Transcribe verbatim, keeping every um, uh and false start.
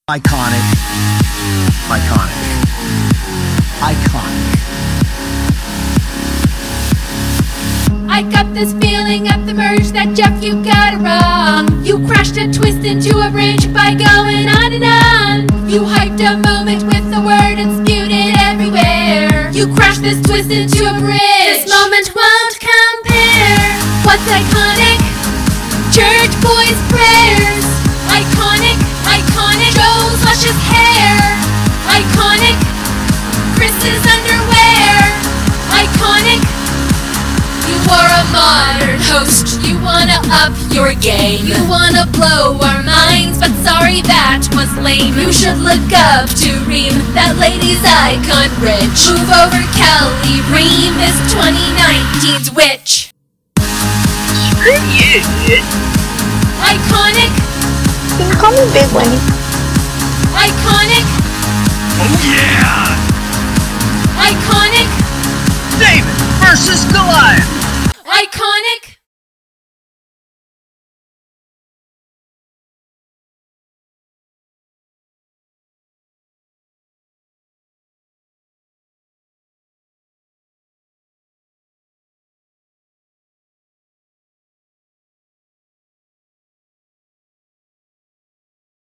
Iconic. Iconic. Iconic. I got this feeling at the merge that Jeff, you got it wrong. You crashed a twist into a bridge by going on and on. You hyped a moment with the word and spewed it everywhere. You crashed this twist into a bridge. This moment won't compare. What's iconic? Church boys' prayers. Iconic, iconic. Joe's luscious hair. Iconic. Chris's underwear. Iconic. You are a modern host. You wanna up your game. You wanna blow our minds, but sorry, that was lame. You should look up to Reem, that lady's icon rich. Move over, Kelly. Reem is twenty nineteen's witch. Screw you, dude. Iconic. You can call me Big Winnie. Iconic. Oh yeah! Iconic. David versus Goliath. Iconic.